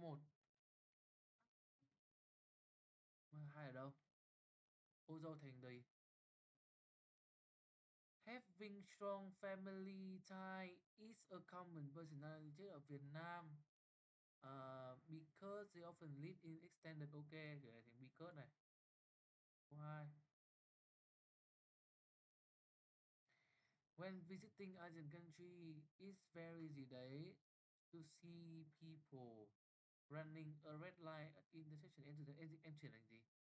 1. Hai ở đâu? Ô dâu thành gì? Having strong family tie is a common personality trait ở Việt Nam. Because they often live in extended. Ok, gửi thành because này. Câu 2. When visiting Asian country, it's very gì đấy to see people running a red light at intersection. Em chuyển thành gì?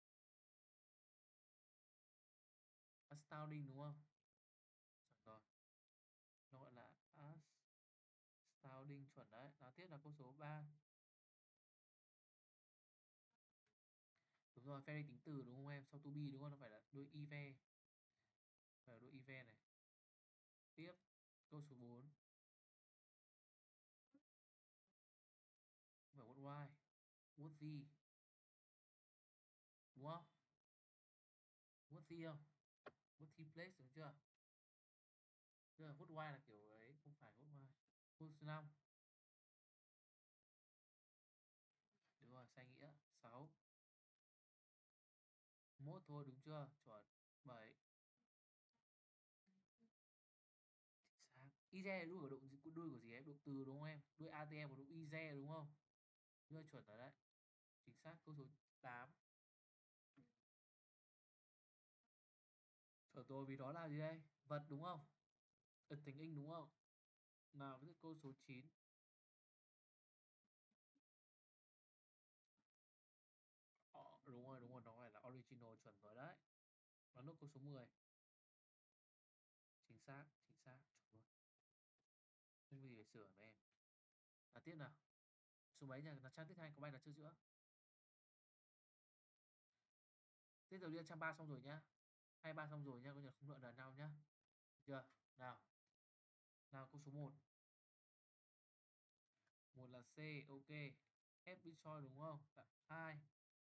Astounding đúng không? Chuẩn rồi. Nó gọi là astounding, chuẩn đấy. Nào tiếp là câu số 3. Đúng rồi, ferry tính từ đúng không em? Sau to be đúng không? Nó phải là đuôi ive. Phải là đuôi ive này. Tiếp, câu số 4. Phải what why? What the? Đúng không? What the không? What the place đúng chưa? Tức là what why là kiểu ấy, không phải what why. Câu số 5. Đúng rồi, sai nghĩa. 6. Mốt thôi đúng chưa? Chuẩn. 7. Xác. Ize đuôi của động đuôi của gì em? Động từ đúng không em? Đuôi ATM của động Ize đúng không? Đưa chuẩn rồi đấy. Chính xác. Câu số 8. Chuẩn rồi, vì đó là gì đây? Vật đúng không? Ật thành in đúng không? Nào với câu số 9. Đúng rồi, nó phải là original, chuẩn rồi đấy. Và nốt câu số 10. Chính xác, chuẩn luôn. Không có gì phải sửa với em. Là tiếp nào. Số mấy nhỉ? Là trang tiếp theo có bài là chưa giữa. Tiếp đầu tiên trang 3 xong rồi nhá. 23 xong rồi nhá, coi như không nợ nần nhau nhá. Được chưa? Nào. Nào câu số 1. Một là C, ok. F Bitcoin đúng không? 2.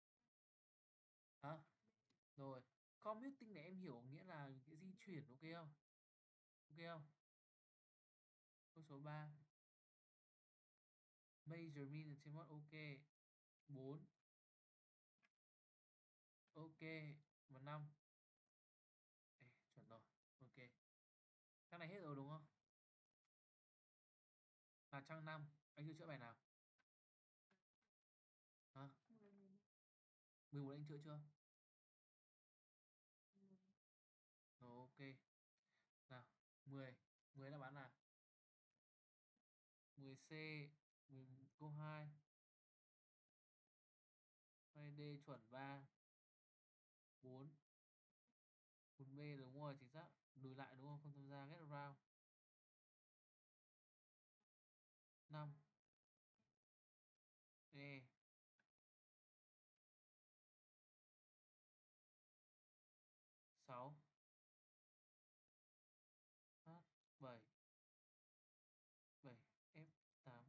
Hả? Rồi. Commuting này em hiểu nghĩa là cái di chuyển, ok không? Ok không? Câu số 3. Major mean trên mod, ok. 4. Ok. Và 5. Chuẩn rồi. Ok. Cái này hết rồi đúng không? Là trang 5. Anh chưa chữa bài nào? Hả? 11 anh chữa chưa? Rồi, ok. Nào, 10. 10 đáp án là 10C, 10, câu 2. 2D chuẩn 3. 4. 4B đúng rồi, chính xác. Lùi lại đúng không? Không tham gia, get around. 5. E. 6. H. 7. 7. F. 8.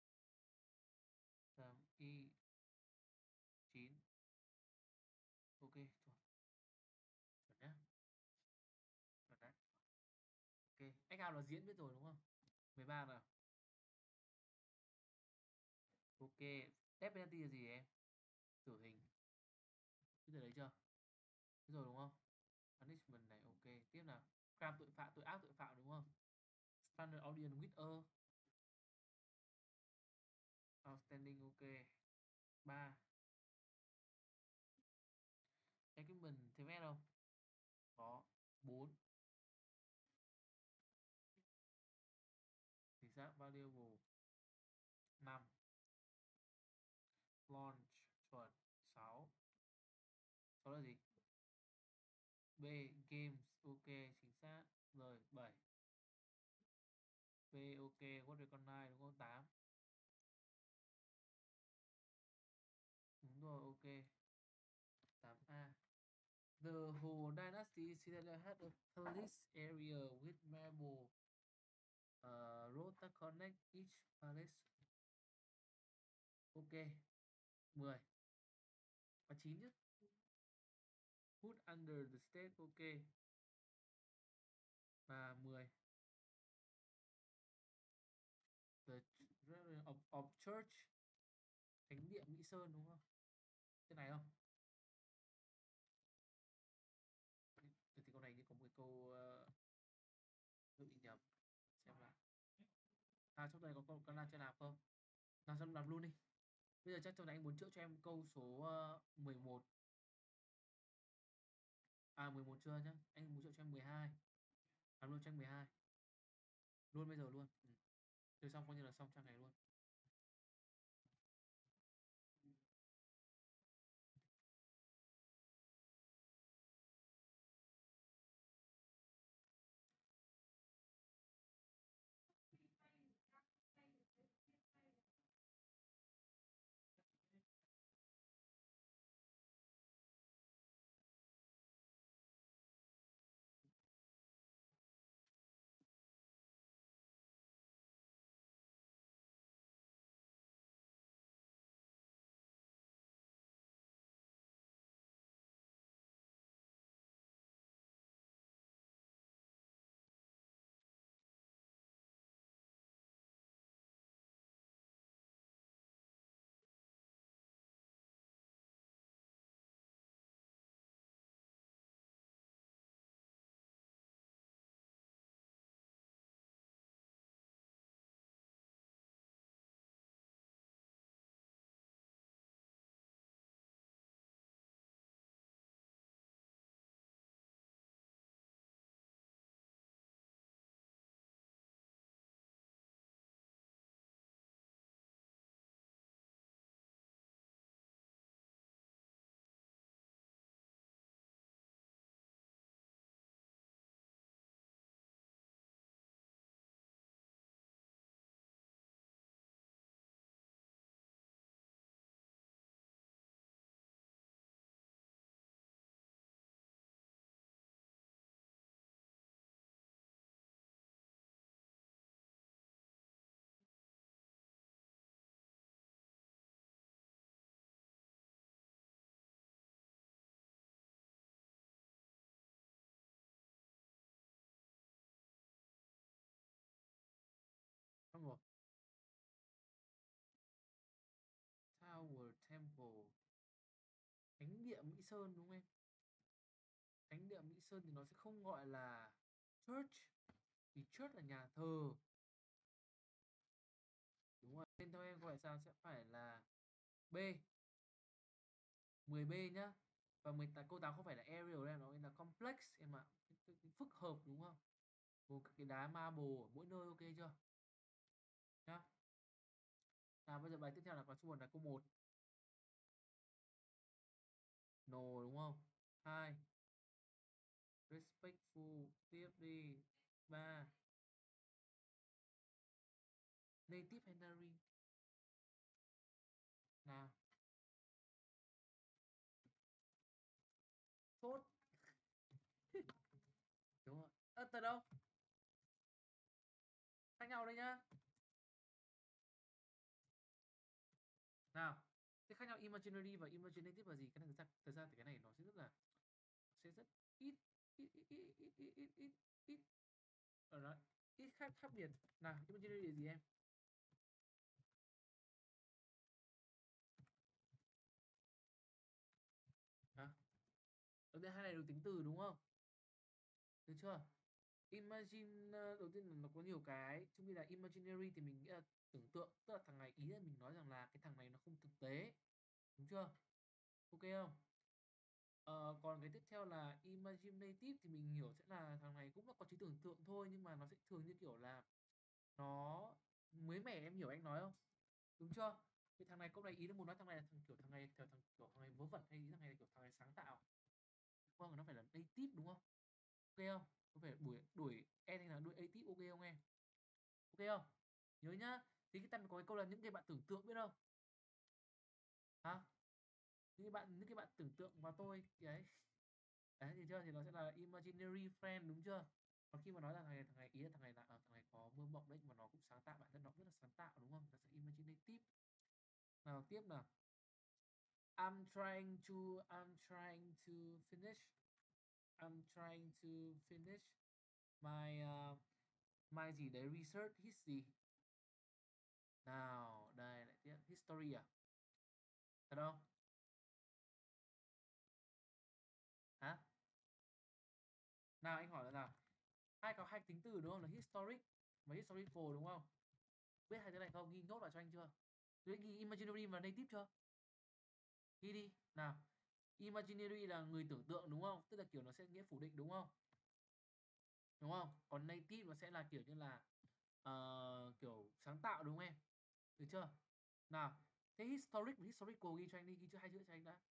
8. I. 9. Ok, chuẩn. Chuẩn nhá. Chuẩn đấy. Ok. Anh nào là diễn biết rồi đúng không? 13 nào. Ok. Death penalty là gì em? Tử hình. Biết từ đấy chưa? Biết rồi đúng không? Punishment này, ok. Tiếp nào. Crime tội phạm, tội ác tội phạm đúng không? Standard audience with a. Outstanding, ok. 3. Equipment thêm S không? Có. 4. Chính xác, valuable. 5. Launch, chuẩn. 6. 6 là gì? B. Games, ok, chính xác. Rồi, 7. B, ok. What recognize đúng không? 8. Đúng rồi, ok. 8A. The whole dynasty Citadel had a palace area with marble road that connect each palace. Ok. 10. Và 9 chứ. Put under the state, ok. Và 10. The of church Thánh địa Mỹ Sơn đúng không? Cái này không? Thì câu này như có một cái câu hơi bị nhầm. Xem nào. À trong này có câu nào chưa làm không? Nào xong làm luôn đi. Bây giờ chắc trong này anh muốn chữa cho em câu số 11. À 11 chưa nhá. Anh muốn chữa cho em 12. Làm luôn cho em 12. Luôn bây giờ luôn. Ừ. Chơi xong coi như là xong trang này luôn. Xong rồi. Tower Temple. Thánh địa Mỹ Sơn đúng không em? Thánh địa Mỹ Sơn thì nó sẽ không gọi là church, vì church là nhà thờ. Đúng rồi, nên theo em gọi sao sẽ phải là B. 10B nhá. Và 18 câu 8 không phải là aerial đâu, nó là complex em ạ. Cái phức hợp đúng không? Gồm các cái đá marble ở mỗi nơi, ok chưa? Nhá. Nào bây giờ bài tiếp theo là có số 1 là câu 1. No đúng không? 2. Respectful, tiếp đi. 3. Native Henry. Nào. Sốt. Đúng rồi. Từ đâu? Khác nhau đây nhá. Nào. Thế khác nhau imaginary và imaginative là gì? Cái này thực ra thì cái này nó sẽ rất ít ít ít ít ít ít ít ít ít ở đó, ít khác khác biệt. Nào, imaginary là gì em? Hả? Đầu tiên hai này đều tính từ đúng không? Được chưa? Imagine đầu tiên là nó có nhiều cái, chung như là imaginary thì mình nghĩ là tưởng tượng, tức là thằng này, ý là mình nói rằng là cái thằng này nó không thực tế, đúng chưa? Ok không? Còn cái tiếp theo là imaginative thì mình hiểu sẽ là thằng này cũng là có trí tưởng tượng thôi, nhưng mà nó sẽ thường như kiểu là nó mới mẻ, em hiểu anh nói không? Đúng chưa? Cái thằng này, câu này ý là muốn nói thằng này là thằng này vớ vẩn, hay ý thằng này là kiểu thằng này sáng tạo, đúng không? Nó phải là native đúng không? Ok không? Có phải đuổi đuổi e thành là đuổi native, ok không em? Ok không? Nhớ nhá. Thì cái ta có cái câu là những cái bạn tưởng tượng, biết không? Hả? Những cái bạn tưởng tượng vào tôi thì đấy. Đấy thì chưa, thì nó sẽ là imaginary friend, đúng chưa? Còn khi mà nói là thằng này ý là thằng này có mơ mộng đấy, nhưng mà nó cũng sáng tạo, bản thân nó rất là sáng tạo đúng không? Nó sẽ imaginative. Nào tiếp nào. I'm trying to finish. I'm trying to finish my my gì đấy research history. Nào, đây lại tiếp history à? Thật không? Hả? Nào anh hỏi là nào? Hai có hai tính từ đúng không? Là historic và historical đúng không? Biết hai thứ này không? Ghi nốt vào cho anh chưa? Tôi ghi imaginary và native chưa? Ghi đi. Nào. Imaginary là người tưởng tượng đúng không? Tức là kiểu nó sẽ nghĩa phủ định đúng không? Đúng không? Còn native nó sẽ là kiểu như là kiểu sáng tạo đúng không em? Được chưa? Nào. Thế historic và historical ghi cho anh đi, ghi cho hai chữ cho anh đã.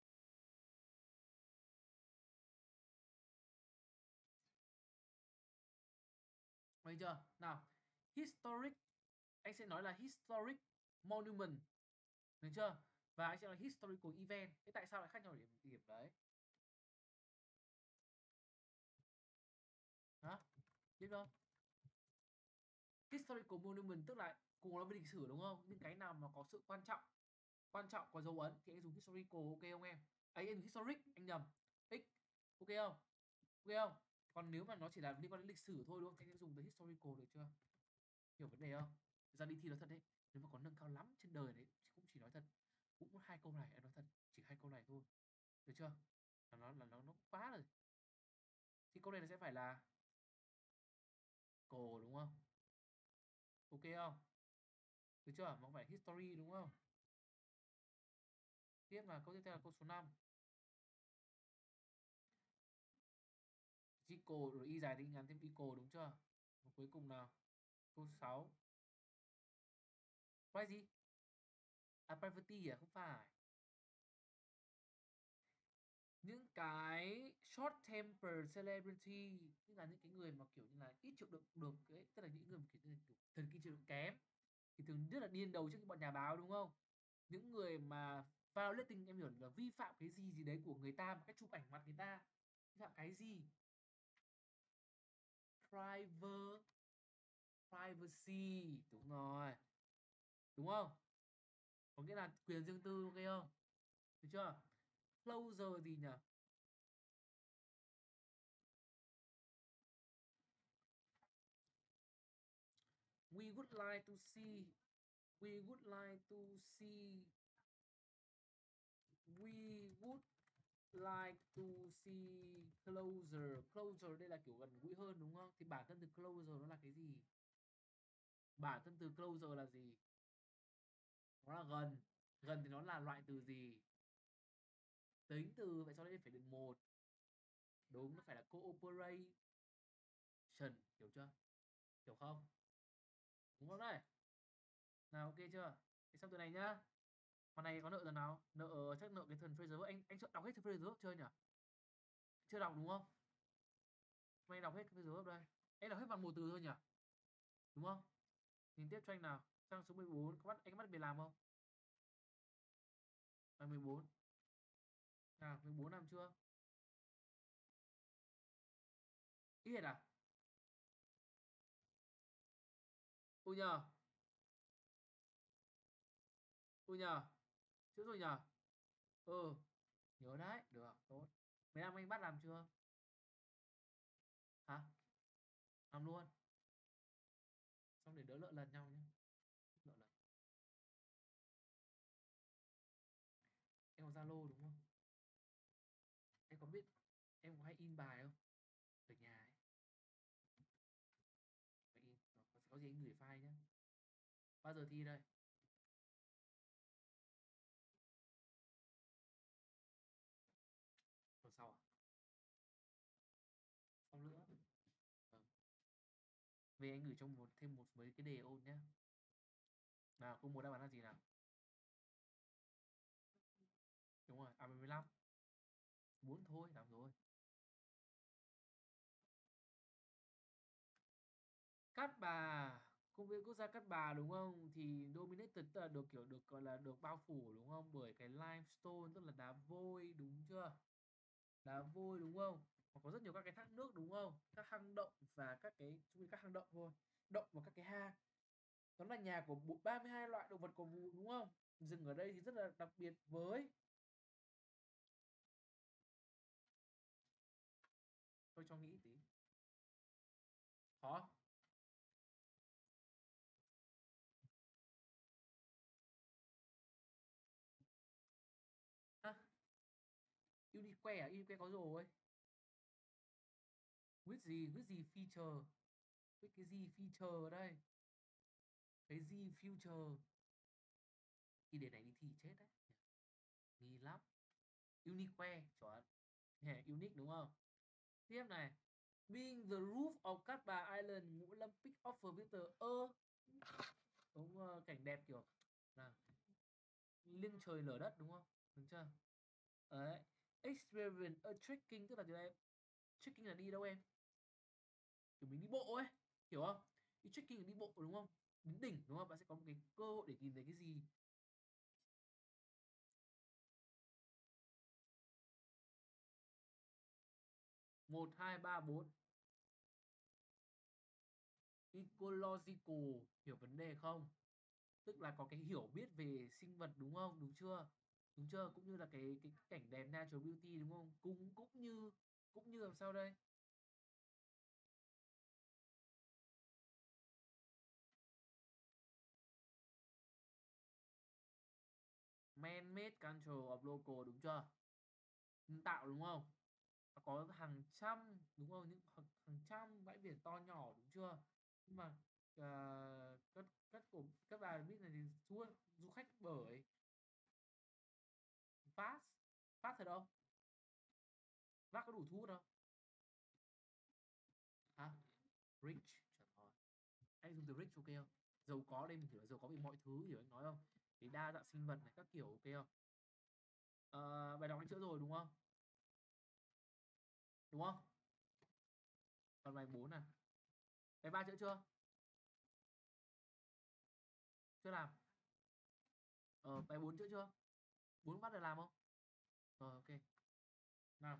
Được chưa? Nào. Historic anh sẽ nói là historic monument. Được chưa? Và anh sẽ nói historical event. Thế tại sao lại khác nhau điểm điểm đấy? Hả? Biết không? Historical monument tức là cùng nói về lịch sử đúng không? Nhưng cái nào mà có sự quan trọng có dấu ấn thì anh dùng historical, ok không em? Ấy anh dùng historic, anh nhầm. X, ok không? Ok không? Còn nếu mà nó chỉ là liên quan đến lịch sử thôi đúng không? Thì anh sẽ dùng từ historical, được chưa? Hiểu vấn đề không? Thực ra đi thi nói thật đấy, nếu mà có nâng cao lắm trên đời đấy cũng chỉ nói thật, cũng hai câu này, em nói thật, chỉ hai câu này thôi, được chưa? Là nó quá rồi. Thì câu này nó sẽ phải là cổ đúng không? Ok không? Được chưa? Mà không phải history đúng không? Tiếp là câu tiếp theo là câu số 5. Chico rồi y dài thì ngắn thêm Pico đúng chưa? Và cuối cùng nào? Câu 6. Cái gì? À privacy à? Không phải. Những cái short temper celebrity, tức là những cái người mà kiểu như là ít chịu đựng được ấy, tức là những người mà kiểu như là kiểu thần kinh chịu đựng kém thì thường rất là điên đầu trước những bọn nhà báo đúng không? Những người mà violating, em hiểu là vi phạm cái gì gì đấy của người ta, một cách chụp ảnh mặt người ta, vi phạm cái gì? Private, privacy, đúng rồi, đúng không? Có nghĩa là quyền riêng tư, ok không? Được chưa? Closer gì nhỉ? We would like to see, we would like to see, we would like to see closer. Closer đây là kiểu gần gũi hơn đúng không? Thì bản thân từ closer nó là cái gì? Bản thân từ closer là gì? Nó là gần. Gần thì nó là loại từ gì? Tính từ, vậy sau đây phải được một. Đúng, nó phải là cooperation, hiểu chưa? Hiểu không? Đúng không đấy? Nào ok chưa? Thế xong từ này nhá. Con này có nợ lần nào? Nợ chắc nợ cái thần phrasal verb. Anh đọc hết thần phrasal verb chưa nhỉ? Chưa đọc đúng không? Mày đọc hết cái phrasal verb đây. Em đọc hết bằng một từ thôi nhỉ? Đúng không? Nhìn tiếp cho anh nào. Sang số 14, anh có bắt việc làm không? Bài 14. Nào, 14 làm chưa? Ít à? Ui nhờ. Ui nhờ. Chữ rồi nhờ. Ừ, nhớ đấy, được, tốt. 15 anh bắt làm chưa? Hả? Làm luôn. Xong để đỡ lợ lần nhau nhé. Lợ lần. Em có Zalo đúng không? Em có biết em có hay in bài không? Ở nhà ấy. Phải in. Có gì anh gửi file nhé. Bao giờ thi đây? Tuần sau à? Sau nữa. Vâng. Về anh gửi cho thêm mấy cái đề ôn nhé. Nào, câu một đáp án là gì nào? Đúng rồi, à 15. 4 thôi, làm rồi. Cát Bà, công viên quốc gia Cát Bà đúng không? Thì dominated tức là được kiểu được gọi là được bao phủ đúng không? Bởi cái limestone tức là đá vôi đúng chưa? Đá vôi đúng không? Và có rất nhiều các cái thác nước đúng không? Các hang động và các cái chung là các hang động thôi. Động và các cái hang. Đó là nhà của 32 loại động vật có vú đúng không? Rừng ở đây thì rất là đặc biệt với, tôi cho nghĩ tí. Khó. Unique à? Unique có rồi. With gì feature? Với cái gì feature ở đây? Cái gì future? Thì để này đi thi chết đấy. Nghi lắm. Unique chuẩn. Unique đúng không? Tiếp này. Being the roof of Cát Bà Island, Ngũ Lâm Peak offer visitor đúng cảnh đẹp kiểu là liêng trời lở đất đúng không? Đúng chưa? Đấy. Experience a trekking tức là gì đây? Trekking là đi đâu em? Kiểu mình đi bộ ấy, hiểu không? Đi trekking là đi bộ đúng không? Đến đỉnh đúng không? Bạn sẽ có một cái cơ hội để nhìn thấy cái gì 1, 2, 3, 4. Ecological, hiểu vấn đề không? Tức là có cái hiểu biết về sinh vật đúng không? Đúng chưa? Đúng chưa? Cũng như là cái cảnh đẹp natural beauty đúng không? Cũng như làm sao đây? Man-made control of local đúng chưa? Nhân tạo đúng không? Có hàng trăm đúng không? Những hàng trăm bãi biển to nhỏ đúng chưa? Nhưng mà các bà biết là gì du khách bởi fast fast thật không? Vác có đủ thu hút không? Hả? Rich chuẩn rồi. Anh dùng từ rich ok không? Giàu có đây mình hiểu là giàu có vì mọi thứ, hiểu anh nói không? Vì đa dạng sinh vật này các kiểu ok không? Bài đọc anh chữa rồi đúng không? Đúng không? Còn bài 4 à? Bài 3 chữa chưa? Chưa làm. Bài 4 chữa chưa? 4 bắt được làm không? Rồi ok. Nào.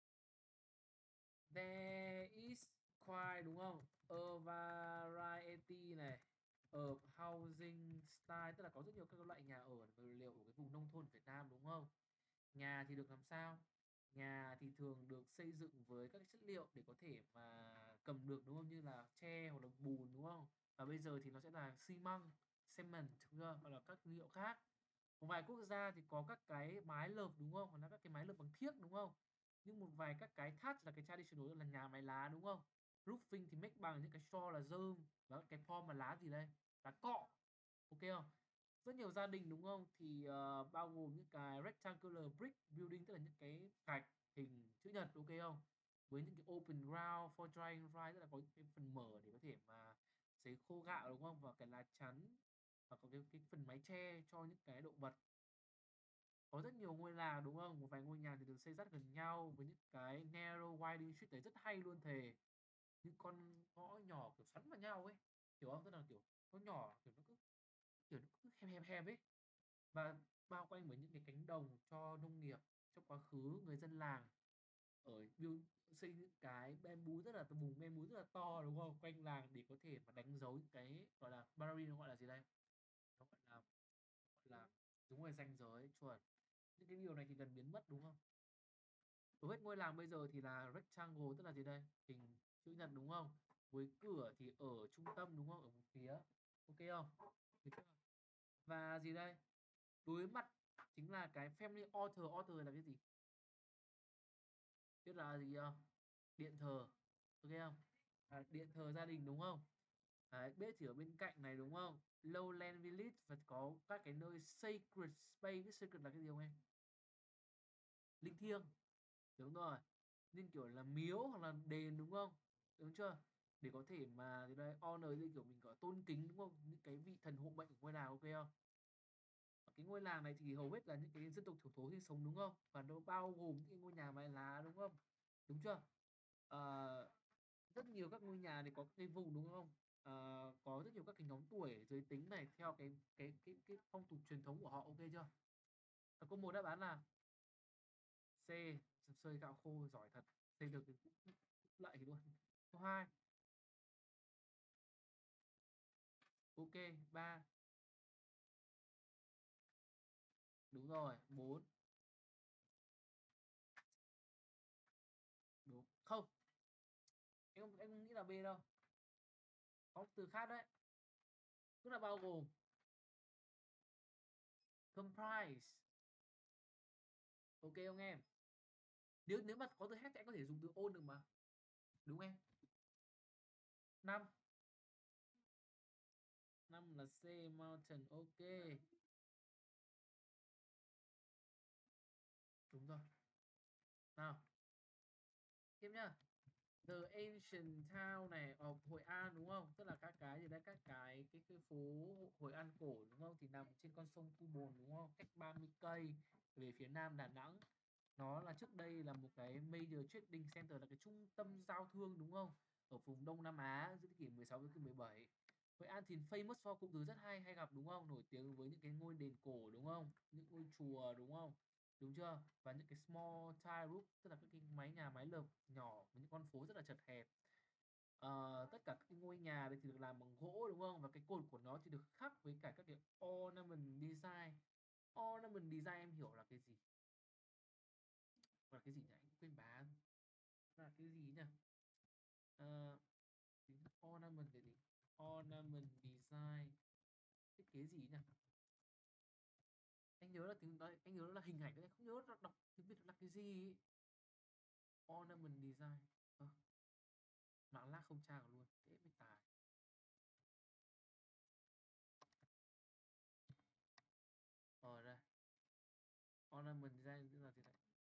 There is quite đúng không? A variety này of housing style, tức là có rất nhiều các loại nhà ở vật liệu ở cái vùng nông thôn Việt Nam đúng không? Nhà thì được làm sao? Nhà thì thường được xây dựng với các cái chất liệu để có thể mà cầm được đúng không? Như là tre hoặc là bùn đúng không? Và bây giờ thì nó sẽ là xi măng, cement đúng không? Hoặc là các liệu khác. Một vài quốc gia thì có các cái mái lợp đúng không? Hoặc là các cái mái lợp bằng thiếc đúng không? Nhưng một vài các cái thatch là cái traditional là nhà mái lá đúng không? Roofing thì make bằng những cái straw là rơm và cái form là lá gì đây? Lá cọ. Ok không? Rất nhiều gia đình đúng không? Thì bao gồm những cái rectangular brick building tức là những cái gạch hình chữ nhật ok không? Với những cái open ground for drying dry tức là có cái phần mở để có thể mà sấy khô gạo đúng không? Và cái lá chắn và có cái phần mái che cho những cái động vật. Có rất nhiều ngôi làng đúng không? Một vài ngôi nhà thì được xây rất gần nhau với những cái narrow winding street đấy rất hay luôn thề. Những con ngõ nhỏ kiểu xoắn vào nhau ấy, hiểu không? Tức là kiểu nó nhỏ kiểu nó cứ hẹp ấy, và bao quanh bởi những cái cánh đồng cho nông nghiệp. Trong quá khứ người dân làng ở xây những cái bamboo rất là vùng bamboo rất là to đúng không, quanh làng để có thể mà đánh dấu những cái gọi là boundary, nó gọi là gì đây, nó gọi là đúng rồi, ranh giới chuẩn. Những cái điều này thì dần biến mất đúng không? Hầu hết ngôi làng bây giờ thì là rectangle tức là gì đây, hình chữ nhật đúng không, với cửa thì ở trung tâm đúng không, ở một phía ok không? Được chưa? Và gì đây, đối mặt chính là cái family altar. Altar là cái gì, biết là gì không? Điện thờ ok không? Điện thờ gia đình đúng không? Đấy, bếp thì ở bên cạnh này đúng không? Lowland Village và có các cái nơi sacred space. Biết sacred là cái gì không em? Linh thiêng, đúng rồi, nên kiểu là miếu hoặc là đền đúng không, đúng chưa, để có thể mà đây honor như kiểu mình gọi tôn kính đúng không, những cái vị thần hộ mệnh của ngôi làng ok không? Ở cái ngôi làng này thì hầu hết là những cái dân tộc thiểu số sinh sống đúng không, và nó bao gồm những cái ngôi nhà mái lá đúng không, đúng chưa? Ờ, rất nhiều các ngôi nhà thì có cái vùng đúng không? Có rất nhiều các cái nhóm tuổi giới tính này theo cái phong tục truyền thống của họ ok chưa? Câu một đáp án là C, sơi gạo khô giỏi thật, xây được cái lợi luôn. Câu 2, ok. 3, đúng rồi. 4, đúng không? Em không nghĩ là B đâu, có một từ khác đấy, tức là bao gồm, comprise ok không em? Nếu mà có từ have thì anh có thể dùng từ own được mà, đúng em? 5 5 là C, mountain, ok. Đúng rồi. Nào, tiếp nhá. The Ancient Town này ở Hội An đúng không? Tức là các cái gì đấy, các cái phố Hội An cổ đúng không? Thì nằm trên con sông Thu Bồn đúng không? Cách 30 cây về phía nam Đà Nẵng. Nó là trước đây là một cái major trading center, là cái trung tâm giao thương đúng không? Ở vùng Đông Nam Á giữa thế kỷ 16 đến thế kỷ 17. Hội An thì famous for cụm từ rất hay gặp đúng không? Nổi tiếng với những cái ngôi đền cổ đúng không? Những ngôi chùa đúng không? Đúng chưa? Và những cái small tile roof, tức là các cái mái nhà mái lợp nhỏ với những con phố rất là chật hẹp. Tất cả các cái ngôi nhà đấy thì được làm bằng gỗ đúng không? Và cái cột của nó thì được khắc với cả các cái ornament design. Ornament design em hiểu là cái gì? Là cái gì nhỉ? Anh quên bà. Là cái gì nhỉ? Ờ, ornament cái gì? Ornament design. Thiết kế gì nhỉ? Anh nhớ là tiếng đấy, anh nhớ là hình ảnh đấy, không nhớ là đọc tiếng Việt là cái gì ấy. Ornament design. Mạng lác không tra luôn, thế mới tài. Đây, ornament design tức là gì đấy?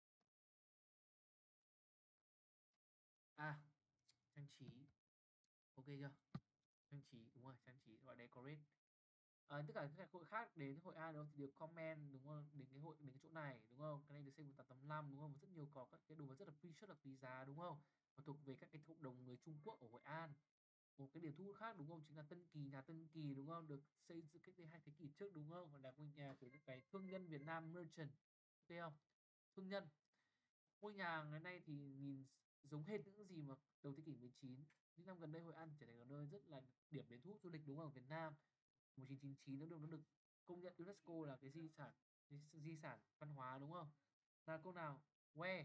À, trang trí. Ok chưa? Trang trí đúng rồi, trang trí gọi decorate. Tất cả các hội khác đến hội An đúng không? Thì đều comment đúng không? Đến cái chỗ này đúng không? Cái này được xây 1885 đúng không? Và rất nhiều có các cái đồ vật rất là rất là quý giá đúng không? Và thuộc về các cái cộng đồng người Trung Quốc ở Hội An. Một cái điểm thu hút khác đúng không? Chính là Tân Kỳ, nhà Tân Kỳ đúng không? Được xây dựng cách đây 2 thế kỷ trước đúng không? Và là ngôi nhà của những cái thương nhân Việt Nam merchant. Ok không? Thương nhân. Ngôi nhà ngày nay thì nhìn giống hệt những gì mà đầu thế kỷ 19. Những năm gần đây Hội An trở thành một nơi rất là điểm đến thu hút du lịch đúng không? Ở Việt Nam 1999 nó được công nhận UNESCO là cái di sản văn hóa đúng không? Là câu nào? Where?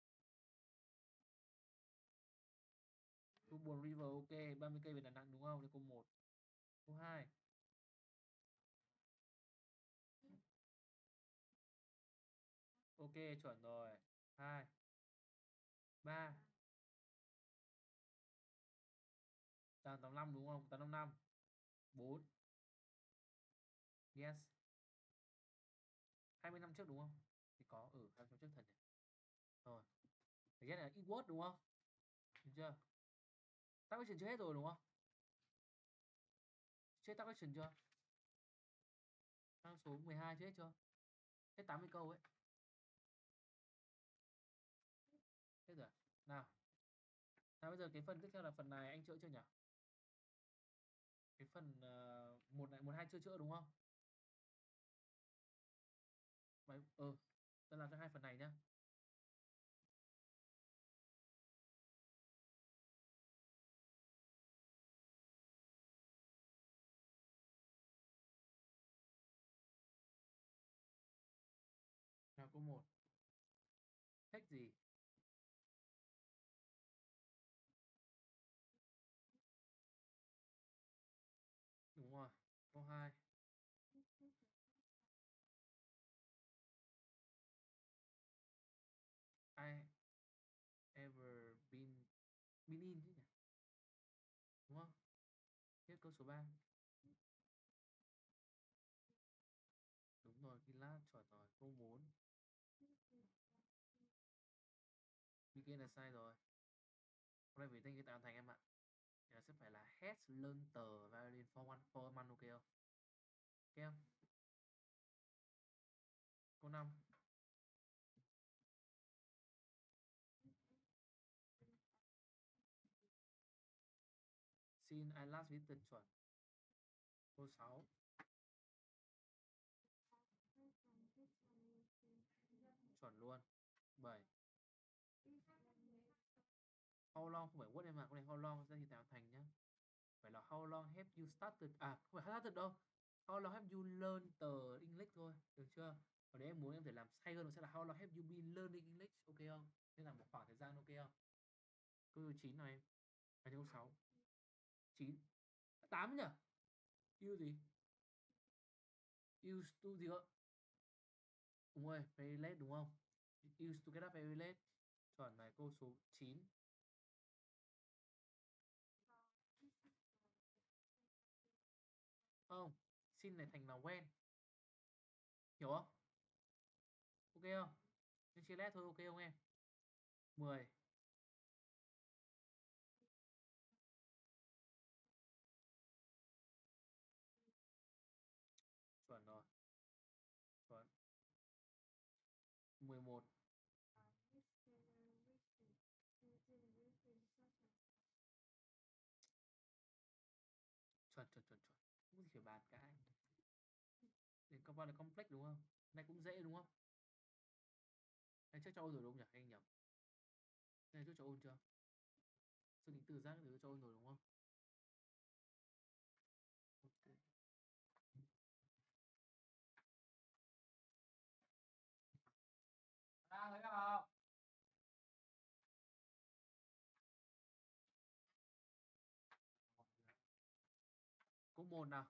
Thu Bồn River, ok. 30 cây về Đà Nẵng đúng không? Đây câu 1. Câu 2. Ok, chuẩn rồi. 2, 3. 885 đúng không? 855. 4. Yes. 20 năm trước đúng không? Thì có 20 năm trước thật nhỉ. Rồi. Phải ghét là Eastwood đúng không? Được chưa? Tắc question chưa hết rồi đúng không? Chết tắc question chưa? Sang số 12 chưa hết chưa? Hết 80 câu ấy. Hết rồi. Nào. Nào bây giờ cái phần tiếp theo là phần này anh chữa chưa nhỉ? Cái phần một này, một hai chưa chữa đúng không? Vậy tôi làm cho hai phần này nhá. Nào câu 1. Thích gì? Đúng rồi. Câu 2. I ever been in chứ nhỉ? Đúng không? Tiếp câu số 3. Đúng rồi, Gilat chuẩn rồi. Câu 4. Begin là sai rồi. Hôm nay phải tên cái tạo thành em ạ. Thì nó sẽ phải là has learned the violin for a month, ok không? Ok không? Câu 5. Since I last visited chuẩn. Câu 6. Chuẩn luôn. 7. How long không phải what em ạ, cái này how long ra thì tạo thành nhá. Phải là how long have you started, không phải started đâu. How long have you learned the English thôi, được chưa? Còn nếu em muốn em phải làm hay hơn, nó sẽ là how long have you been learning English, ok không? Nên là một khoảng thời gian, ok không? Câu 9 này em. Câu 6. 9. 8 nhỉ? You gì? Used to gì cơ? Đúng rồi, very late đúng không? Used to get up very late. Chuẩn này, câu số 9. Không, sin này thành là when. Hiểu không? Ok không? Nên chia lét thôi, ok không em? 10. Chuẩn rồi. Chuẩn. 11. Chuẩn chuẩn chuẩn chuẩn. Không thể bàn cái. Đến các bạn là complex đúng không? Này cũng dễ đúng không? Này chắc cho ôn rồi đúng không nhỉ? Anh nhầm. Này trước cho ôn chưa? Sự tính từ giác thì cho ôn rồi đúng không? Ok. Đang thấy không? Câu 1 nào.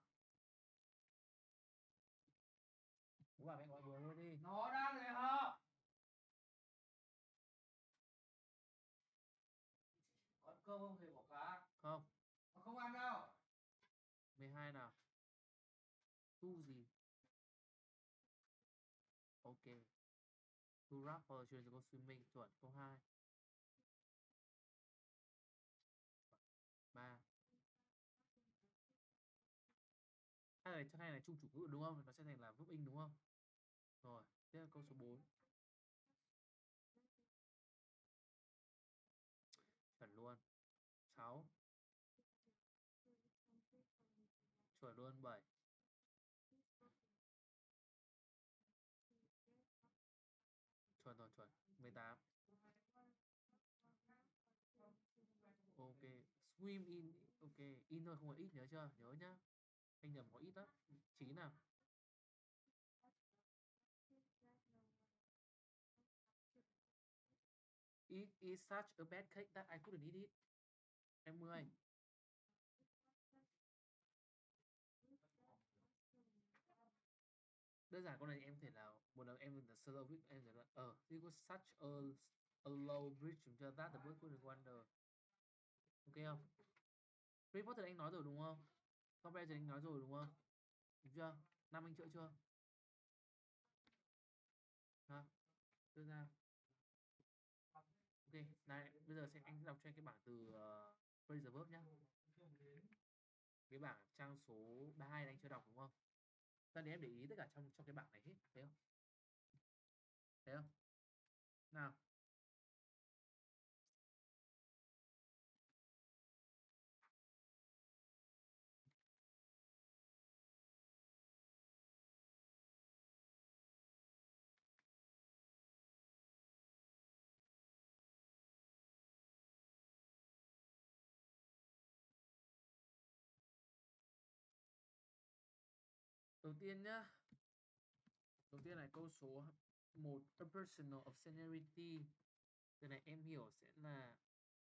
Bố bảo mẹ gọi vừa thôi đi. Nó đang thấy không? Có cơm không hề bỏ cá? Không. Nó không ăn đâu. 12 nào. Tu gì? Ok. Tu rapper chuyên go swimming chuẩn. Câu 2. 3. Hai này chung chủ ngữ đúng không? Nó sẽ thành là verb in đúng không? Rồi, tiếp là câu số 4. Chuẩn luôn. 6. Chuẩn luôn. 7. Chuẩn rồi, chuẩn. 18. Ok. Swim in. Ok. In thôi không có ít, nhớ chưa? Nhớ nhá. Anh nhầm có ít lắm. 9 nào. It is such a bad cake that I couldn't eat it. 20. Đơn giản câu này em có thể là một lần em là solo bridge em sẽ là it was such a low bridge chúng ta that the bird couldn't wonder. Ok không? Harry Potter anh nói rồi đúng không? Tom Brady anh nói rồi đúng không? Đúng chưa? Năm anh chữa chưa? Hả? Chưa ra. Ok, này bây giờ sẽ anh đọc cho anh cái bảng từ phrasal verb nhá. Cái bảng trang số 32 anh chưa đọc đúng không? Sau đấy em để ý tất cả trong cái bảng này hết, thấy không? Thấy không? Nào. Đầu tiên nhá. Đầu tiên là câu số 1, a personal of seniority. Từ này em hiểu sẽ là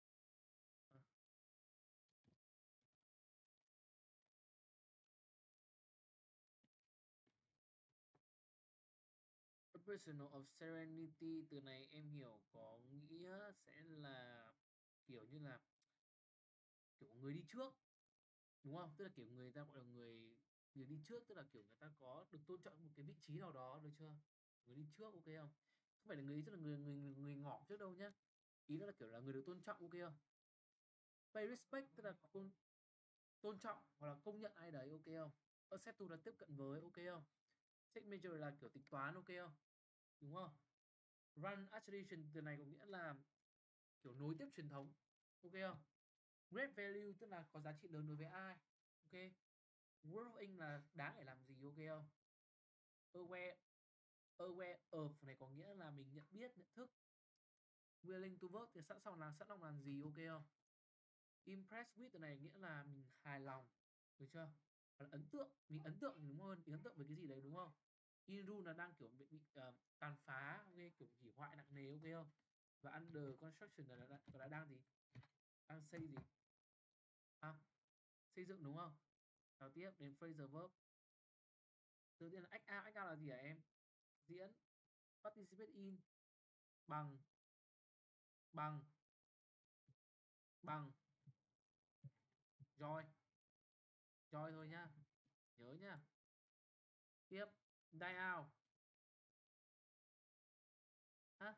a personal of serenity. Từ này em hiểu có nghĩa sẽ là kiểu như là kiểu người đi trước, đúng không? Tức là kiểu người ta gọi là người người đi trước, tức là kiểu người ta có được tôn trọng một cái vị trí nào đó, được chưa? Người đi trước, ok không? Không phải là người tức là người ngỏ trước đâu nhá. Ý nó là kiểu là người được tôn trọng, ok không? Pay respect tức là tôn trọng hoặc là công nhận ai đấy, ok không? Accept là tiếp cận với, ok không? Take measure là kiểu tính toán, ok không? Đúng không? Run a tradition từ này có nghĩa là kiểu nối tiếp truyền thống, ok không? Great value tức là có giá trị lớn đối với ai, ok? Worrying là đáng để làm gì, ok không? Aware of này có nghĩa là mình nhận biết, nhận thức. Willing to work thì sẵn lòng làm gì, ok không? Impressed with từ này nghĩa là mình hài lòng, được chưa? Hoặc là ấn tượng, mình ấn tượng thì đúng hơn, mình ấn tượng với cái gì đấy đúng không? In ruin là đang kiểu bị tàn phá, ok, kiểu hủy hoại nặng nề, ok không? Và under construction là đang gì? Đang xây gì? À, xây dựng đúng không? Nào tiếp đến phrasal verb. Đầu tiên là act out là gì hả em? Diễn, participate in, bằng, bằng joy thôi nhá, nhớ nhá. Tiếp, die out. Hả?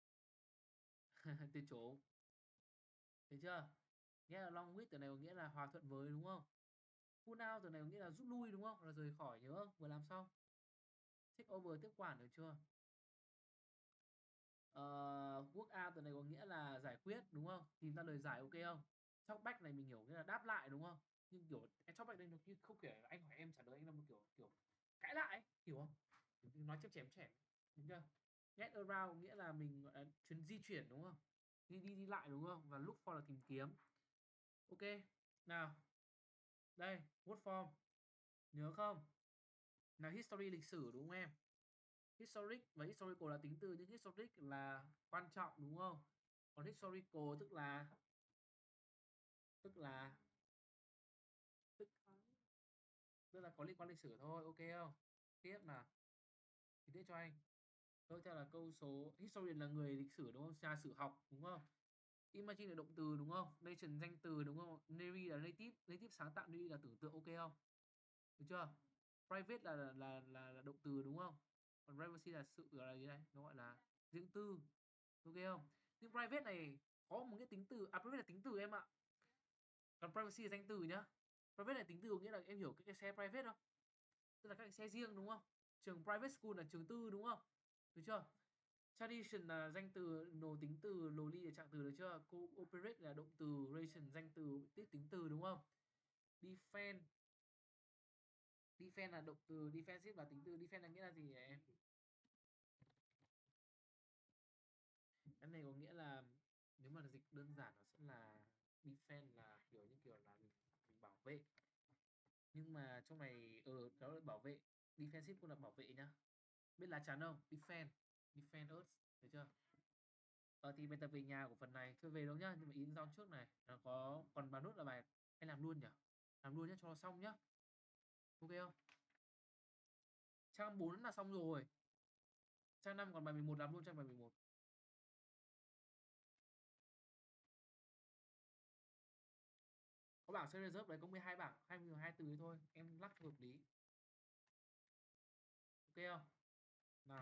Từ chỗ, thấy chưa? Nghĩa là long quit từ này có nghĩa là hòa thuận với, đúng không? Pull out từ này có nghĩa là rút lui, đúng không? Là rời khỏi, nhớ không? Vừa làm xong. Take over, tiếp quản, được chưa? Work out từ này có nghĩa là giải quyết, đúng không? Tìm ra lời giải, ok không? Talk back này mình hiểu nghĩa là đáp lại, đúng không? Nhưng kiểu em talk back đây nó không kiểu anh hỏi em trả lời anh là một kiểu kiểu cãi lại ấy, hiểu không? Nói chém chém, đúng chưa? Get around nghĩa là mình gọi là chuyến di chuyển, đúng không? Đi lại, đúng không? Và look for là tìm kiếm. Ok, nào đây word form, nhớ không? Là history, lịch sử, đúng không em? Historic và historical là tính từ, nhưng historic là quan trọng, đúng không? Còn historical tức là tức là tức tức là có liên quan lịch sử thôi, ok không? Tiếp nào, thì tiếp cho anh. Tiếp theo là câu số historian là người lịch sử, đúng không? Nhà sử học, đúng không? Imagine là động từ, đúng không? Nation danh từ, đúng không? Nary là native sáng tạo, nary là tưởng tượng, ok không? Được chưa? Private là động từ, đúng không? Còn privacy là sự, gọi là gì đây? Nó gọi là riêng tư, ok không? Nhưng private này có một cái tính từ, private là tính từ em ạ. Còn privacy là danh từ nhá. Private là tính từ, nghĩa là em hiểu cái xe private không? Tức là các cái xe riêng, đúng không? Trường private school là trường tư, đúng không? Được chưa? Tradition là danh từ, nổ tính từ, lowly là trạng từ, được chưa? Cooperate là động từ, ration danh từ, tiếp tính từ, đúng không? Defend là động từ, defensive là tính từ. Defend là nghĩa là gì nhỉ em? Cái này có nghĩa là nếu mà dịch đơn giản nó sẽ là defend là kiểu như kiểu là mình bảo vệ, nhưng mà trong này đó là bảo vệ. Defensive cũng là bảo vệ nhá. Biết lá chắn không? Defend us, được chưa? Thì bài tập về nhà của phần này chưa về đâu nhá, nhưng mà ý giao trước này nó có còn bài nốt là bài anh làm luôn nhỉ? Làm luôn nhá cho nó xong nhá, ok không? Trang 4 là xong rồi, trang 5 còn bài 11, làm luôn trang bài 11. Có bảng sơ reserve đấy, có 12 bảng, 22 từ thôi, em lắc hợp lý, ok không? Nào,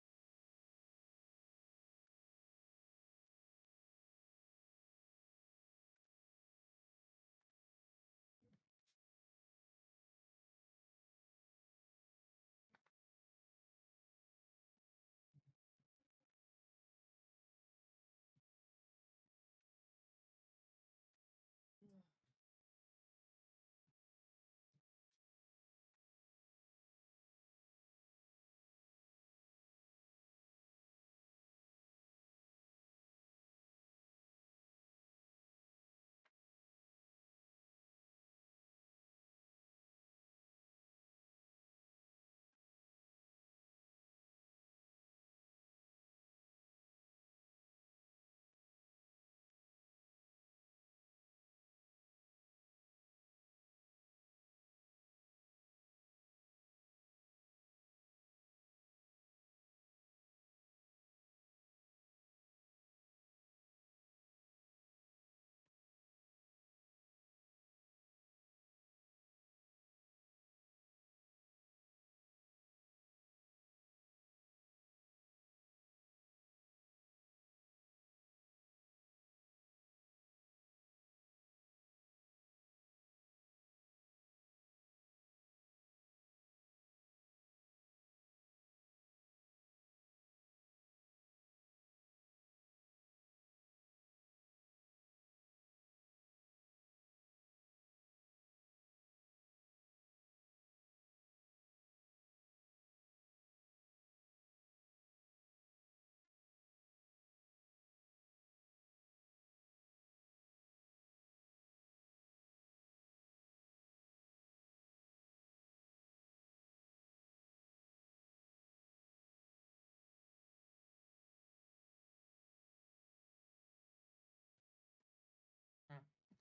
nào.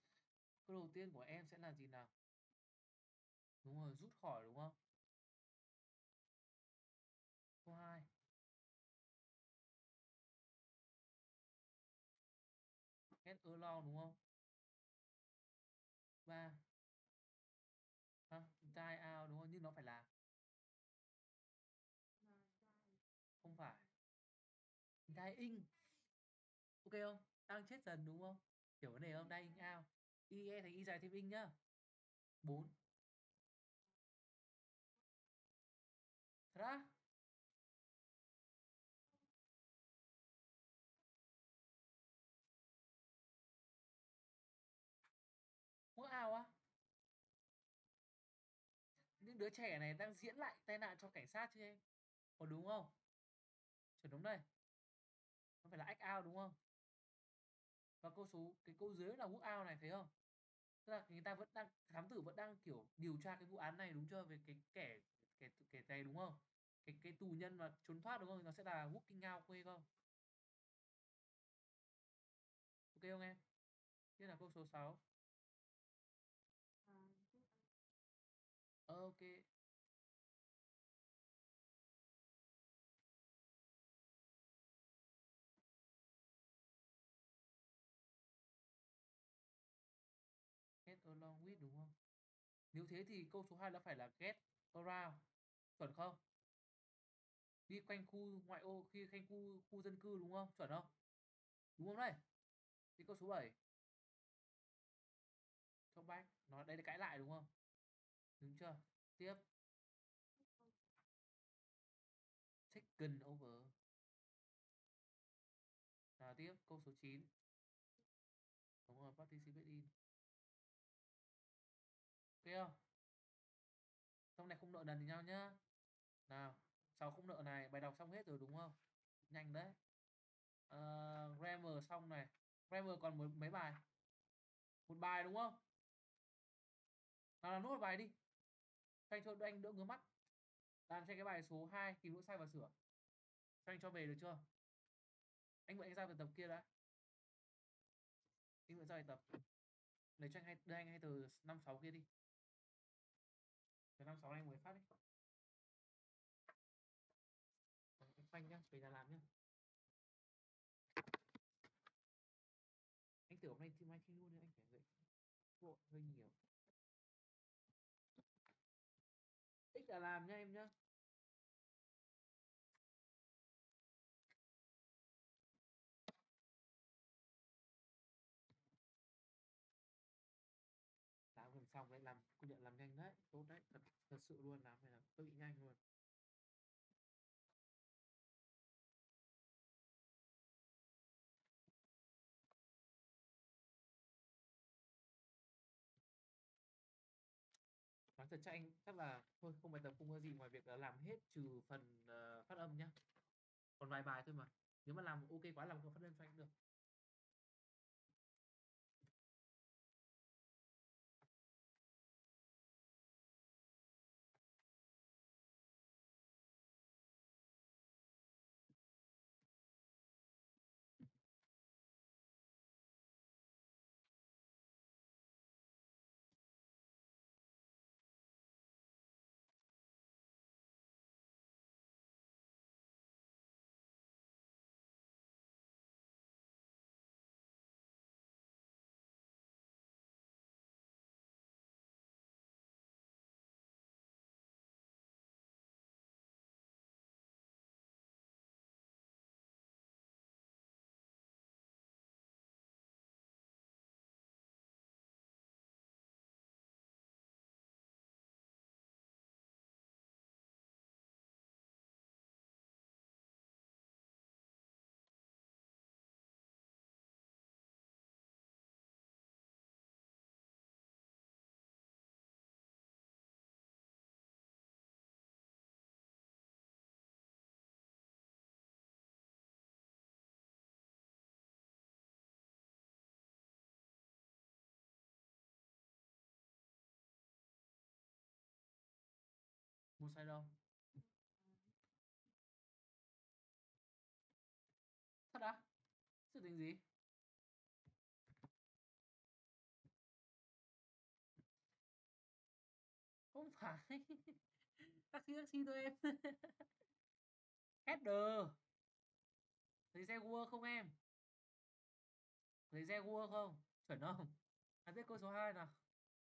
Câu đầu tiên của em sẽ là gì nào? Đúng rồi, rút khỏi, đúng không? Câu 2, Erlong đúng không? 3 die out đúng không? Nhưng nó phải là không phải dying. Ok không? Đang chết dần đúng không? Hiểu vấn đề không? Dying out. IE thành y dài thêm ing nhá. 4. Thật á? Work out á? Những đứa trẻ này đang diễn lại tai nạn cho cảnh sát chứ em? Có đúng không? Chuẩn đúng đây. Nó phải là act out đúng không? Và cái câu dưới là work out này thấy không? Tức là người ta vẫn đang thám tử vẫn đang kiểu điều tra cái vụ án này đúng chưa, về cái kẻ này đúng không, cái tù nhân mà trốn thoát đúng không, nó sẽ là working out, quê không? Ok không em? Tiếp là câu số 6. Ok. Get along with đúng không? Nếu thế thì câu số 2 nó phải là get around, chuẩn không? Đi quanh khu ngoại ô, khi quanh khu dân cư đúng không, chuẩn không? Đúng không đây? Thì câu số 7 come back, nó đây là cãi lại đúng không? Đúng chưa? Tiếp. Taken over. Nào tiếp câu số 9. Đúng rồi, participate in. Ok không? Trong này không nợ nần với nhau nhá. Nào, 6 không nợ này, bài đọc xong hết rồi đúng không? Nhanh đấy. Grammar xong này. Grammar còn mấy bài? Một bài đúng không? Nào làm nốt một bài đi. Cho anh, cho anh đỡ ngứa mắt. Làm cho cái bài số 2 tìm lỗi sai và sửa. Cho anh cho về được chưa? Anh mượn anh ra bài tập kia đã. Anh mượn ra bài tập. Lấy cho anh đưa anh hay từ 5 6 kia đi. Từ 5 6 anh mới phát đi. Anh phanh nhá, về nhà làm nhá. Anh tưởng hôm nay team anh thi luôn nên anh phải dậy vội hơi nhiều. Thích là làm nhá em nhá. Làm gần xong đấy, làm công nhận làm nhanh đấy, tốt đấy, thật sự luôn, làm này là hơi bị nhanh luôn. Nói thật cho anh chắc là thôi, không bài tập không có gì ngoài việc là làm hết trừ phần phát âm nhá, còn vài bài thôi mà, nếu mà làm ok quá làm còn phát âm cho anh được. Một sai đâu? Thật á? Sự tình gì? Không phải. Taxi thôi em. Header. Thấy xe Uber không em? Thấy Jaguar không? Chuẩn không? Tiếp câu số 2 nào.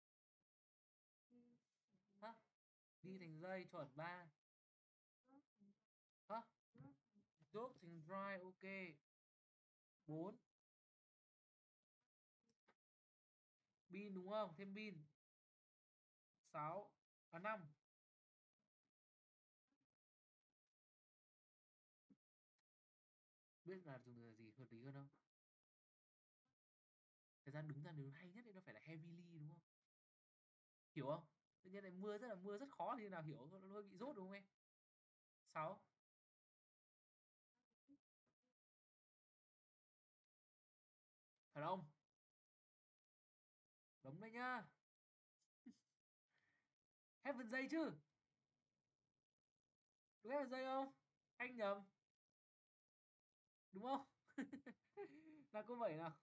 Hả? Đi thành dây chuẩn 3. Hả? Dốc thành dry, ok. 4. Pin đúng không? Thêm pin. 6. 5. Biết là dùng từ gì hợp lý hơn không? Thời gian đứng ra nếu hay nhất thì nó phải là heavily đúng không? Hiểu không? Tự nhiên này mưa rất khó thì nào hiểu, nó hơi bị rốt đúng không em? 6. Phải không? Đúng đấy nhá. Heaven dây chứ. Đúng Heaven dây không? Anh nhầm. Đúng không? Là câu 7 nào.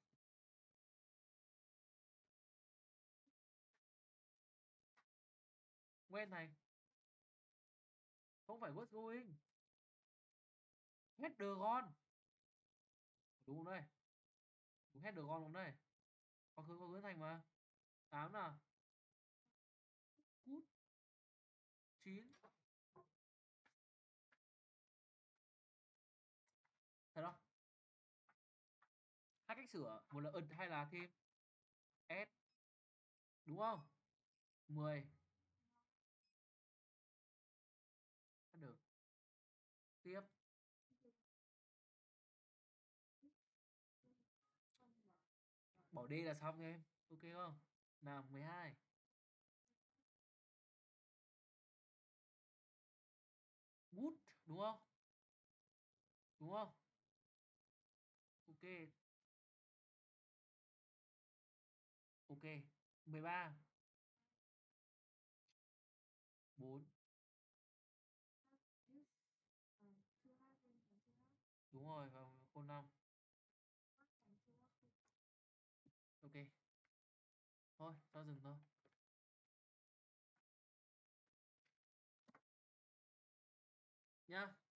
Quen này. Không phải what's going. Hết Dragon. Đúng không đây? Đúng hết Dragon không đây? Có hướng thành mà. 8 nào. Cút. 9. Thật không? Hai cách sửa, một là ẩn hay là thêm s, đúng không? 10. Được. Tiếp. Bỏ D là xong em. Ok không? Nào 12. Wood đúng không? Đúng không? Ok. Ok. 13. 4. Đúng rồi, và câu 5. Ok. Thôi, cho dừng thôi. Nhá.